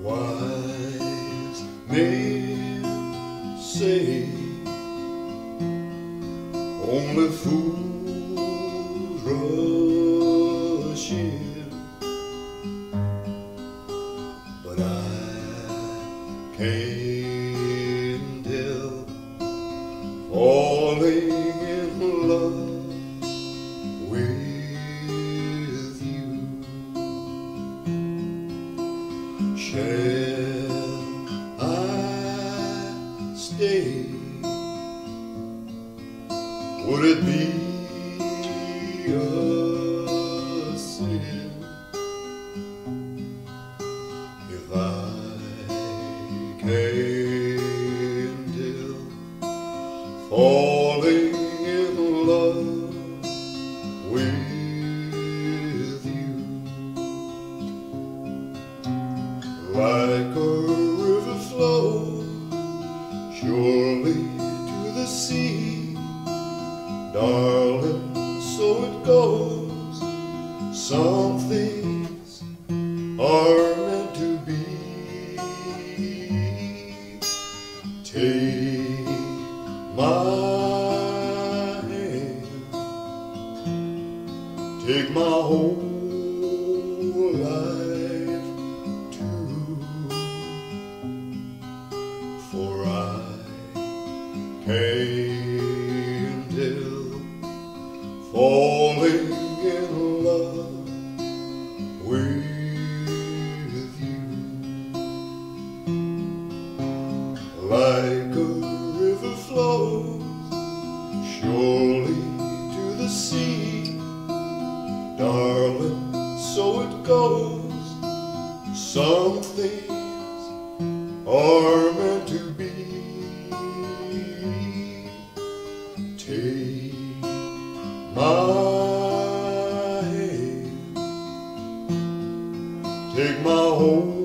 Wise men say only fools rush in, but I can't help falling in love with you. Shall I stay? Would it be a sin if I can't help falling in love with you? Like a river flows surely to the sea, darling, so it goes. Some things are meant to be. Take my hand, take my whole life too, for I can't help falling in love with you. Like a river flows surely to the sea, darling, so it goes. Some things are meant to be. Take my hand, take my whole